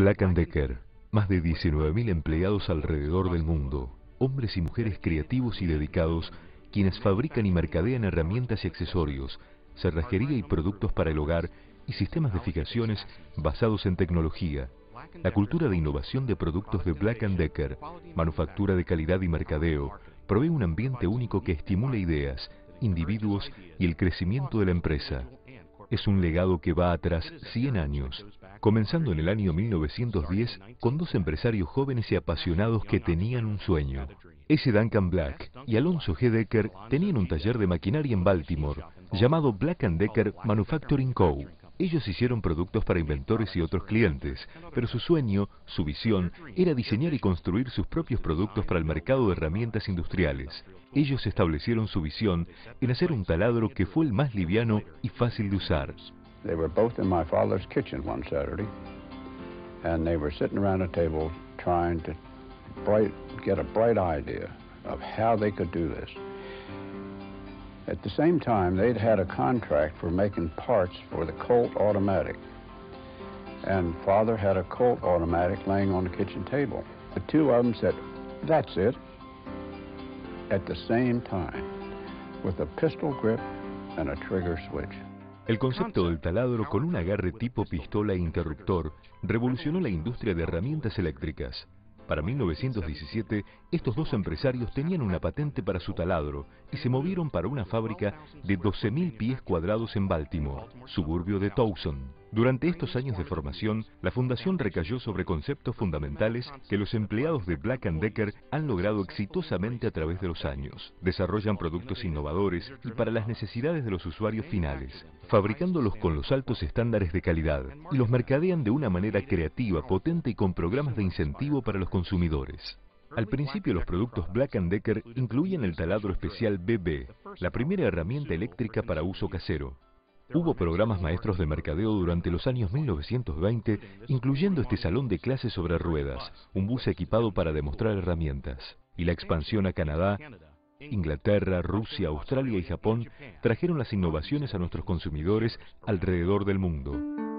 Black & Decker, más de 19.000 empleados alrededor del mundo, hombres y mujeres creativos y dedicados, quienes fabrican y mercadean herramientas y accesorios, cerrajería y productos para el hogar y sistemas de fijaciones basados en tecnología. La cultura de innovación de productos de Black & Decker, manufactura de calidad y mercadeo, provee un ambiente único que estimula ideas, individuos y el crecimiento de la empresa. Es un legado que va atrás 100 años, comenzando en el año 1910 con dos empresarios jóvenes y apasionados que tenían un sueño. S. Duncan Black y Alonzo G. Decker tenían un taller de maquinaria en Baltimore llamado Black & Decker Manufacturing Co. Ellos hicieron productos para inventores y otros clientes, pero su sueño, su visión, era diseñar y construir sus propios productos para el mercado de herramientas industriales. Ellos establecieron su visión en hacer un taladro que fue el más liviano y fácil de usar. They were both in my father's kitchen one Saturday, and they were sitting around a table trying to get a bright idea of how they could do this. At the same time, they'd had a contract for making parts for the Colt automatic, and Father had a Colt automatic laying on the kitchen table. The two of them said, "That's it," at the same time, with a pistol grip and a trigger switch. El concepto del taladro con un agarre tipo pistola e interruptor revolucionó la industria de herramientas eléctricas. Para 1917, estos dos empresarios tenían una patente para su taladro y se movieron para una fábrica de 12.000 pies cuadrados en Baltimore, suburbio de Towson. Durante estos años de formación, la fundación recayó sobre conceptos fundamentales que los empleados de Black & Decker han logrado exitosamente a través de los años. Desarrollan productos innovadores y para las necesidades de los usuarios finales, fabricándolos con los altos estándares de calidad, y los mercadean de una manera creativa, potente y con programas de incentivo para los consumidores. Al principio los productos Black & Decker incluían el taladro especial BB, la primera herramienta eléctrica para uso casero. Hubo programas maestros de mercadeo durante los años 1920, incluyendo este salón de clases sobre ruedas, un bus equipado para demostrar herramientas. Y la expansión a Canadá, Inglaterra, Rusia, Australia y Japón trajeron las innovaciones a nuestros consumidores alrededor del mundo.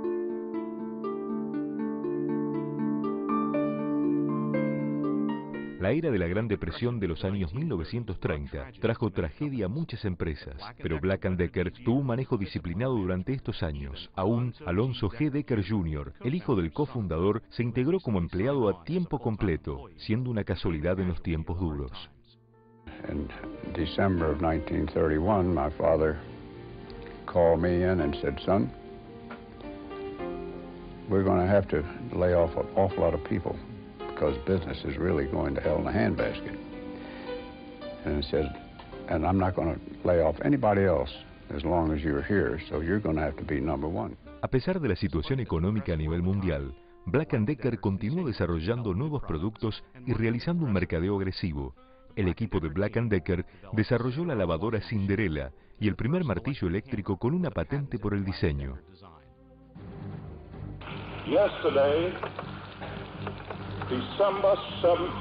La era de la Gran Depresión de los años 1930 trajo tragedia a muchas empresas, pero Black & Decker tuvo un manejo disciplinado durante estos años. Aún Alonzo G. Decker Jr., el hijo del cofundador, se integró como empleado a tiempo completo, siendo una casualidad en los tiempos duros. In December of 1931, my father called me in and said, "Son, we're going to have to lay off an awful lot of people, because business is really going to hell in a handbasket." And he said, "And I'm not going to lay off anybody else as long as you're here, so you're going to have to be number one." A pesar de la situación económica a nivel mundial, Black & Decker continuó desarrollando nuevos productos y realizando un mercadeo agresivo. El equipo de Black & Decker desarrolló la lavadora Cinderella y el primer martillo eléctrico con una patente por el diseño. Yesterday, December 7th,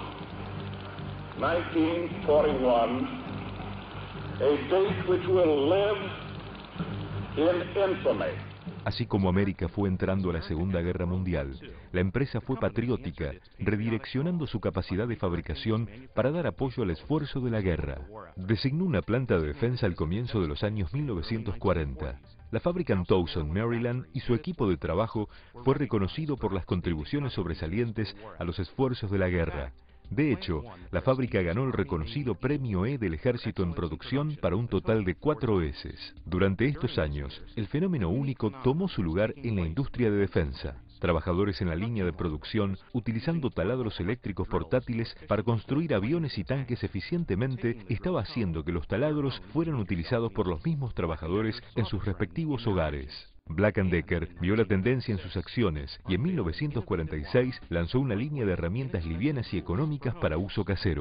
1941, a date which will live in infamy. Así como América fue entrando a la Segunda Guerra Mundial, la empresa fue patriótica, redireccionando su capacidad de fabricación para dar apoyo al esfuerzo de la guerra. Designó una planta de defensa al comienzo de los años 1940. La fábrica en Towson, Maryland, y su equipo de trabajo fue reconocido por las contribuciones sobresalientes a los esfuerzos de la guerra. De hecho, la fábrica ganó el reconocido Premio E del Ejército en producción para un total de 4 S. Durante estos años, el fenómeno único tomó su lugar en la industria de defensa. Trabajadores en la línea de producción, utilizando taladros eléctricos portátiles para construir aviones y tanques eficientemente, estaba haciendo que los taladros fueran utilizados por los mismos trabajadores en sus respectivos hogares. Black & Decker vio la tendencia en sus acciones y en 1946 lanzó una línea de herramientas livianas y económicas para uso casero.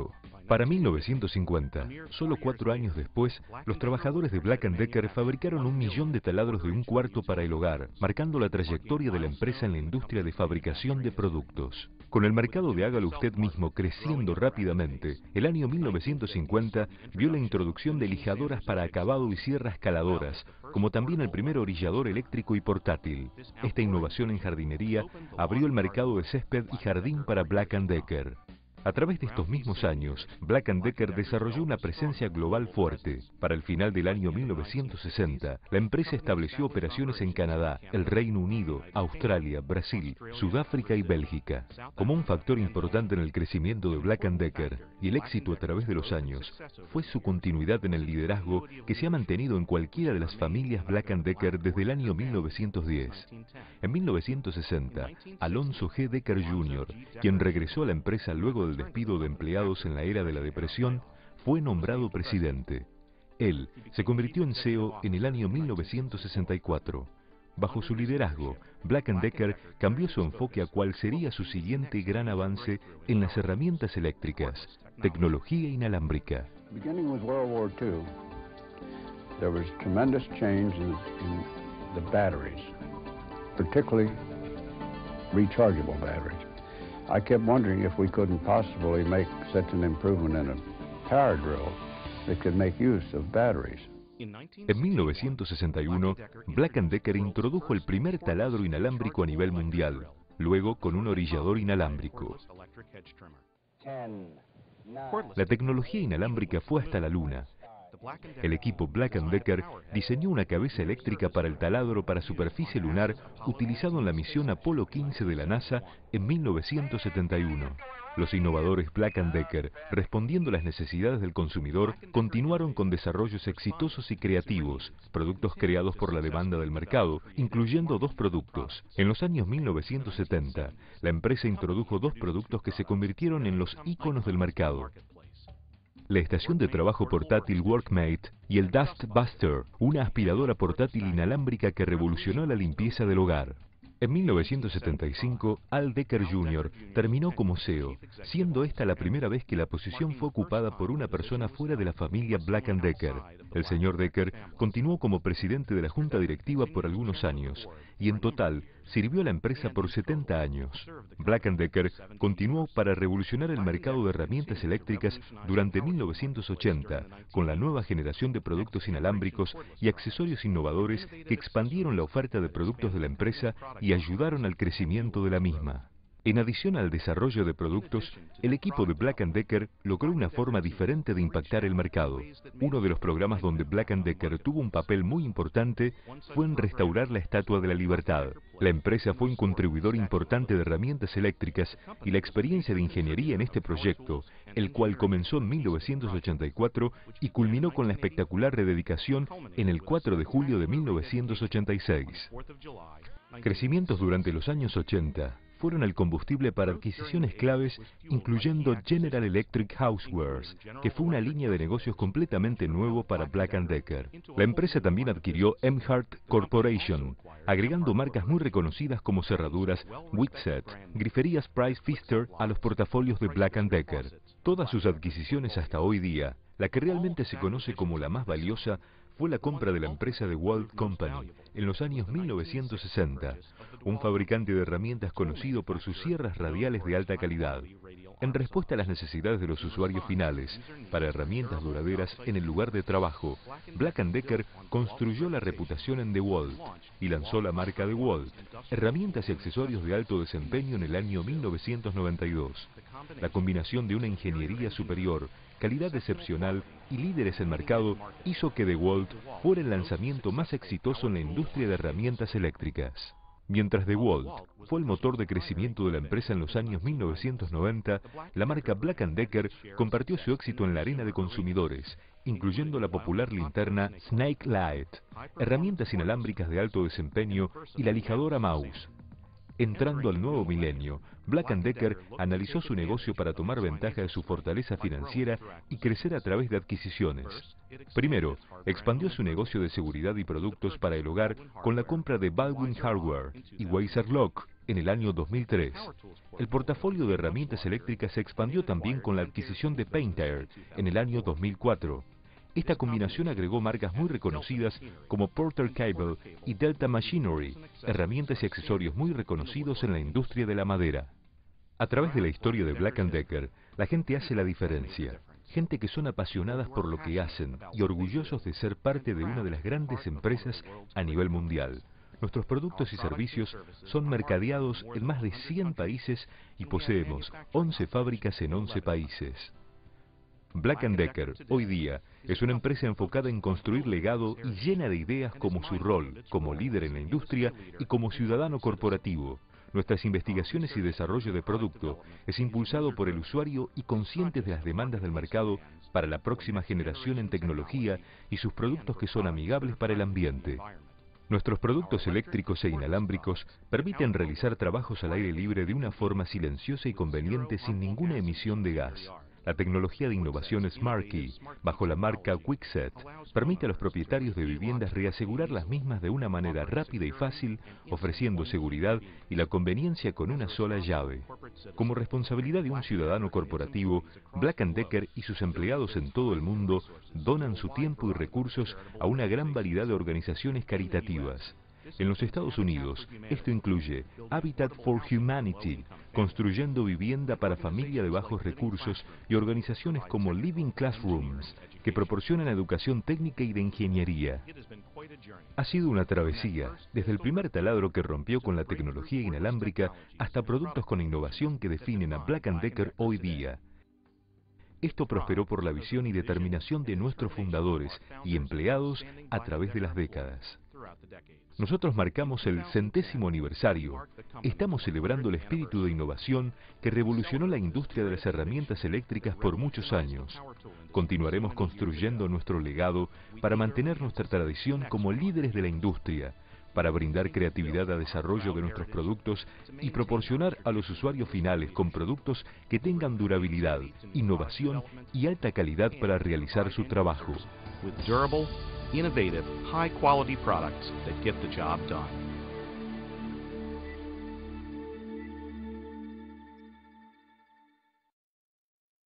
Para 1950, solo 4 años después, los trabajadores de Black & Decker fabricaron 1 millón de taladros de 1/4 para el hogar, marcando la trayectoria de la empresa en la industria de fabricación de productos. Con el mercado de hágalo usted mismo creciendo rápidamente, el año 1950 vio la introducción de lijadoras para acabado y sierras caladoras, como también el primer orillador eléctrico y portátil. Esta innovación en jardinería abrió el mercado de césped y jardín para Black & Decker. A través de estos mismos años, Black & Decker desarrolló una presencia global fuerte. Para el final del año 1960, la empresa estableció operaciones en Canadá, el Reino Unido, Australia, Brasil, Sudáfrica y Bélgica. Como un factor importante en el crecimiento de Black & Decker y el éxito a través de los años, fue su continuidad en el liderazgo que se ha mantenido en cualquiera de las familias Black & Decker desde el año 1910. En 1960, Alonzo G. Decker Jr., quien regresó a la empresa luego del despido de empleados en la era de la depresión, fue nombrado presidente. Él se convirtió en CEO en el año 1964. Bajo su liderazgo, Black & Decker cambió su enfoque a cuál sería su siguiente gran avance en las herramientas eléctricas, tecnología inalámbrica. Beginning with World War II, there was tremendous change in the batteries, particularly rechargeable batteries. I kept wondering if we couldn't possibly make such an improvement in a power drill that could make use of batteries. En 1961, Black & Decker introdujo el primer taladro inalámbrico a nivel mundial, luego con un orillador inalámbrico. La tecnología inalámbrica fue hasta la Luna. El equipo Black & Decker diseñó una cabeza eléctrica para el taladro para superficie lunar utilizado en la misión Apolo 15 de la NASA en 1971. Los innovadores Black & Decker, respondiendo a las necesidades del consumidor, continuaron con desarrollos exitosos y creativos, productos creados por la demanda del mercado, incluyendo 2 productos. En los años 1970, la empresa introdujo 2 productos que se convirtieron en los íconos del mercado: la estación de trabajo portátil Workmate y el Dust Buster, una aspiradora portátil inalámbrica que revolucionó la limpieza del hogar. En 1975, Al Decker Jr. terminó como CEO, siendo esta la primera vez que la posición fue ocupada por una persona fuera de la familia Black & Decker. El señor Decker continuó como presidente de la junta directiva por algunos años, y en total sirvió a la empresa por 70 años. Black & Decker continuó para revolucionar el mercado de herramientas eléctricas durante 1980, con la nueva generación de productos inalámbricos y accesorios innovadores que expandieron la oferta de productos de la empresa y ayudaron al crecimiento de la misma. En adición al desarrollo de productos, el equipo de Black & Decker logró una forma diferente de impactar el mercado. Uno de los programas donde Black & Decker tuvo un papel muy importante fue en restaurar la Estatua de la Libertad. La empresa fue un contribuidor importante de herramientas eléctricas y la experiencia de ingeniería en este proyecto, el cual comenzó en 1984 y culminó con la espectacular rededicación en el 4 de julio de 1986. Crecimientos durante los años 80 fueron el combustible para adquisiciones claves, incluyendo General Electric Housewares, que fue una línea de negocios completamente nuevo para Black & Decker. La empresa también adquirió Emhart Corporation, agregando marcas muy reconocidas como cerraduras Wixet, griferías Price Pfister a los portafolios de Black & Decker. Todas sus adquisiciones hasta hoy día, la que realmente se conoce como la más valiosa, fue la compra de la empresa de Walt Company en los años 1960, un fabricante de herramientas conocido por sus sierras radiales de alta calidad. En respuesta a las necesidades de los usuarios finales para herramientas duraderas en el lugar de trabajo, Black & Decker construyó la reputación en DeWalt y lanzó la marca DeWalt, herramientas y accesorios de alto desempeño en el año 1992. La combinación de una ingeniería superior, calidad excepcional y líderes en mercado hizo que DeWalt fuera el lanzamiento más exitoso en la industria de herramientas eléctricas. Mientras DeWalt fue el motor de crecimiento de la empresa en los años 1990, la marca Black & Decker compartió su éxito en la arena de consumidores, incluyendo la popular linterna Snake Light, herramientas inalámbricas de alto desempeño y la lijadora mouse. Entrando al nuevo milenio, Black & Decker analizó su negocio para tomar ventaja de su fortaleza financiera y crecer a través de adquisiciones. Primero, expandió su negocio de seguridad y productos para el hogar con la compra de Baldwin Hardware y Weiser Lock en el año 2003. El portafolio de herramientas eléctricas se expandió también con la adquisición de Pentair en el año 2004. Esta combinación agregó marcas muy reconocidas como Porter Cable y Delta Machinery, herramientas y accesorios muy reconocidos en la industria de la madera. A través de la historia de Black & Decker, la gente hace la diferencia. Gente que son apasionadas por lo que hacen y orgullosos de ser parte de una de las grandes empresas a nivel mundial. Nuestros productos y servicios son mercadeados en más de 100 países y poseemos 11 fábricas en 11 países. Black & Decker, hoy día, es una empresa enfocada en construir legado y llena de ideas como su rol, como líder en la industria y como ciudadano corporativo. Nuestras investigaciones y desarrollo de producto es impulsado por el usuario y conscientes de las demandas del mercado para la próxima generación en tecnología y sus productos que son amigables para el ambiente. Nuestros productos eléctricos e inalámbricos permiten realizar trabajos al aire libre de una forma silenciosa y conveniente sin ninguna emisión de gas. La tecnología de innovación SmartKey, bajo la marca Kwikset, permite a los propietarios de viviendas reasegurar las mismas de una manera rápida y fácil, ofreciendo seguridad y la conveniencia con una sola llave. Como responsabilidad de un ciudadano corporativo, Black & Decker y sus empleados en todo el mundo donan su tiempo y recursos a una gran variedad de organizaciones caritativas. En los Estados Unidos, esto incluye Habitat for Humanity, construyendo vivienda para familias de bajos recursos, y organizaciones como Living Classrooms, que proporcionan educación técnica y de ingeniería. Ha sido una travesía, desde el primer taladro que rompió con la tecnología inalámbrica hasta productos con innovación que definen a Black & Decker hoy día. Esto prosperó por la visión y determinación de nuestros fundadores y empleados a través de las décadas. Nosotros marcamos el 100º aniversario. Estamos celebrando el espíritu de innovación que revolucionó la industria de las herramientas eléctricas por muchos años. Continuaremos construyendo nuestro legado para mantener nuestra tradición como líderes de la industria, para brindar creatividad a desarrollo de nuestros productos y proporcionar a los usuarios finales con productos que tengan durabilidad, innovación y alta calidad para realizar su trabajo. With durable, innovative, high-quality products that get the job done.